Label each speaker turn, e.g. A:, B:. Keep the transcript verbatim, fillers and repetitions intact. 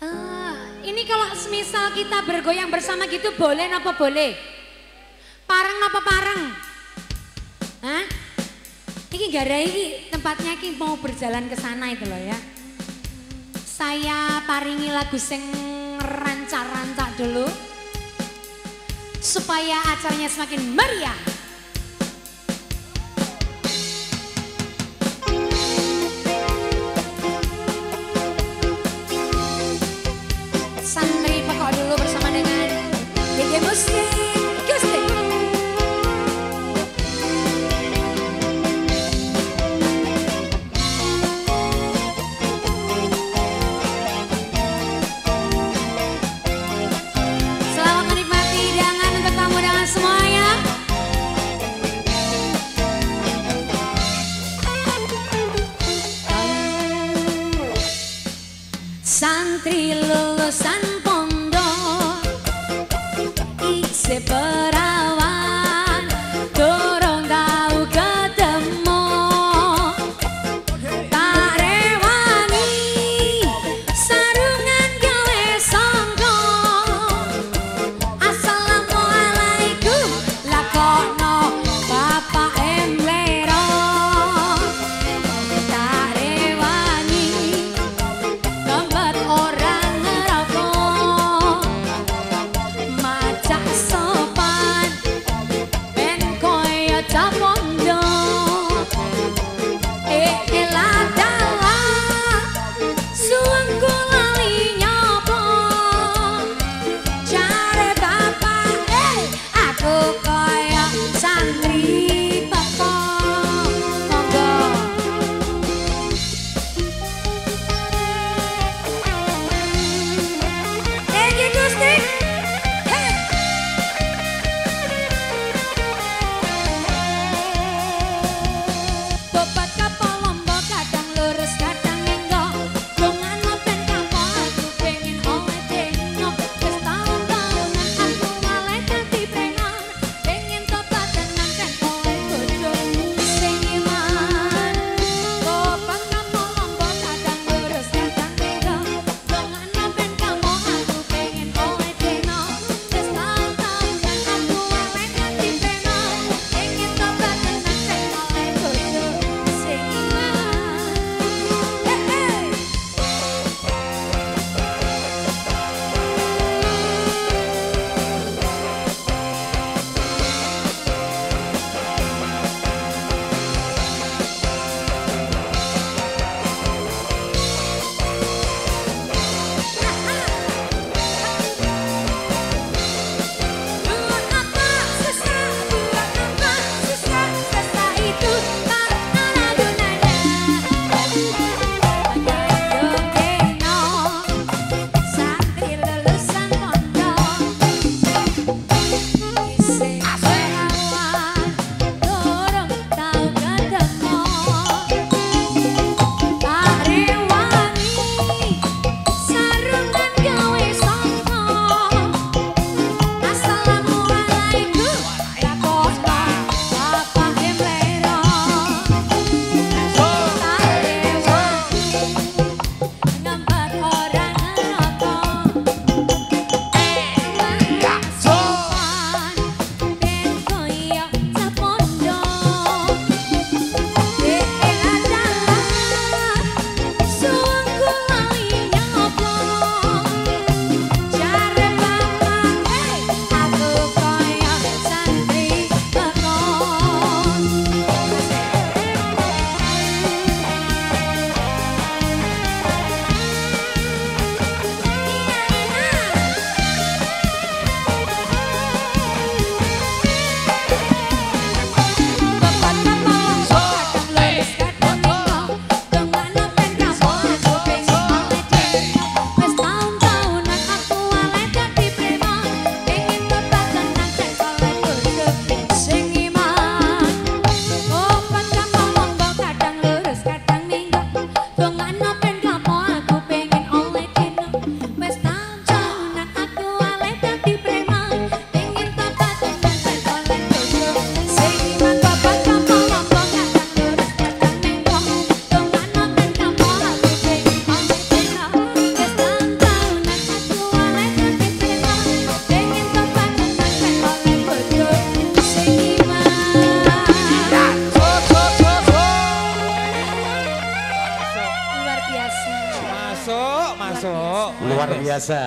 A: Uh, ini kalau semisal kita bergoyang bersama gitu boleh apa boleh? Pareng apa pareng? Hah? Ini gara ini tempatnya ini mau berjalan ke sana itu loh ya. Saya paringi lagu sing rancak-rancak dulu supaya acaranya semakin meriah. Santri pekok dulu bersama dengan D J Musik Gusti. Selamat menikmati hidangan untuk tamu dan semuanya. Santri lulusan pondok isih perawan durung tau ketemu tak rewani sarungan gawe sangka assalamualaikum lakono bapak emlero tak rewani gambar orang ngerokok
B: masuk, masuk.
C: Luar biasa.